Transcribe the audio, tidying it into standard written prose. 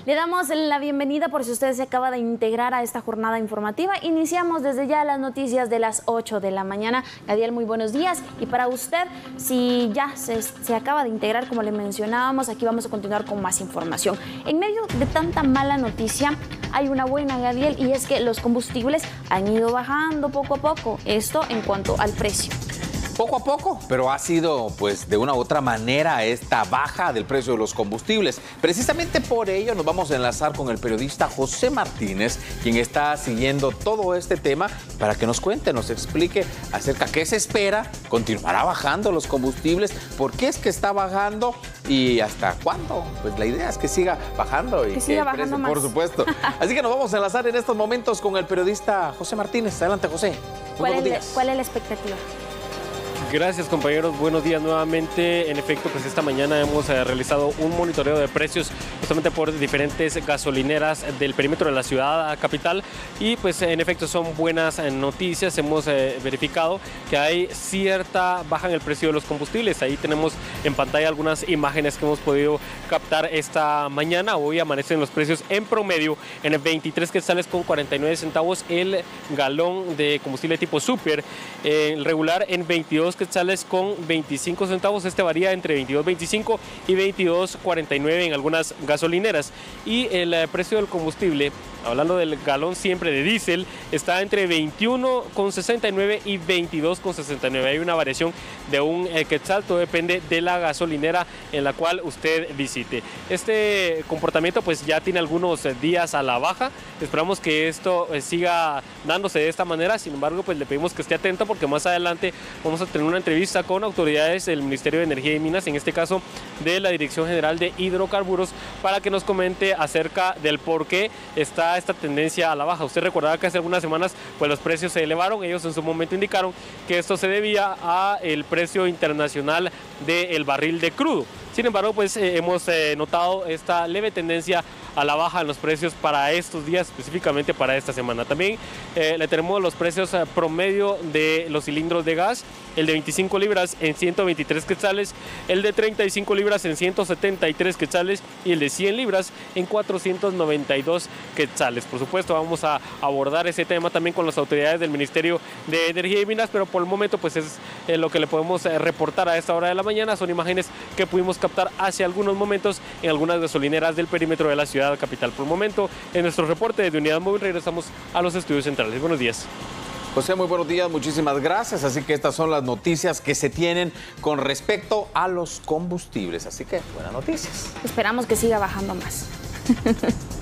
Le damos la bienvenida por si usted se acaba de integrar a esta jornada informativa. Iniciamos desde ya las noticias de las 8 de la mañana. Gadiel, muy buenos días. Y para usted, si ya se acaba de integrar, como le mencionábamos, aquí vamos a continuar con más información. En medio de tanta mala noticia, hay una buena, Gadiel, y es que los combustibles han ido bajando poco a poco. Esto en cuanto al precio. Poco a poco, pero ha sido pues de una u otra manera esta baja del precio de los combustibles. Precisamente por ello nos vamos a enlazar con el periodista José Martínez, quien está siguiendo todo este tema para que nos cuente, nos explique acerca de qué se espera, continuará bajando los combustibles, por qué es que está bajando y hasta cuándo. Pues la idea es que siga bajando y que siga bajando más. Por supuesto. Así que nos vamos a enlazar en estos momentos con el periodista José Martínez. Adelante, José. ¿Cuál es la expectativa? Gracias, compañeros. Buenos días nuevamente. En efecto, pues esta mañana hemos realizado un monitoreo de precios justamente por diferentes gasolineras del perímetro de la ciudad capital y pues en efecto son buenas noticias. Hemos verificado que hay cierta baja en el precio de los combustibles. Ahí tenemos en pantalla algunas imágenes que hemos podido captar esta mañana. Hoy amanecen los precios en promedio en 23 quetzales con 49 centavos el galón de combustible tipo super, el regular en 22 quetzales con 25 centavos. Este varía entre 22.25 y 22.49 en algunas gasolineras. Y el precio del combustible, hablando del galón siempre de diésel, está entre 21,69 y 22,69. Hay una variación de un quetzal, todo depende de la gasolinera en la cual usted visite. Este comportamiento pues ya tiene algunos días a la baja. Esperamos que esto siga dándose de esta manera. Sin embargo, pues le pedimos que esté atento porque más adelante vamos a tener una entrevista con autoridades del Ministerio de Energía y Minas, en este caso de la Dirección General de Hidrocarburos, para que nos comente acerca del por qué está esta tendencia a la baja. Usted recordará que hace algunas semanas pues los precios se elevaron. Ellos en su momento indicaron que esto se debía a el precio internacional del barril de crudo. Sin embargo, pues hemos notado esta leve tendencia a la baja en los precios para estos días, específicamente para esta semana. También le tenemos los precios promedio de los cilindros de gas, el de 25 libras en 123 quetzales, el de 35 libras en 173 quetzales y el de 100 libras en 492 quetzales. Por supuesto, vamos a abordar ese tema también con las autoridades del Ministerio de Energía y Minas, pero por el momento pues es lo que le podemos reportar a esta hora de la mañana. Son imágenes que pudimos captar hace algunos momentos en algunas gasolineras del perímetro de la ciudad capital. Por el momento, en nuestro reporte de Unidad Móvil regresamos a los estudios centrales. Buenos días. José, muy buenos días, muchísimas gracias. Así que estas son las noticias que se tienen con respecto a los combustibles. Así que buenas noticias. Esperamos que siga bajando más.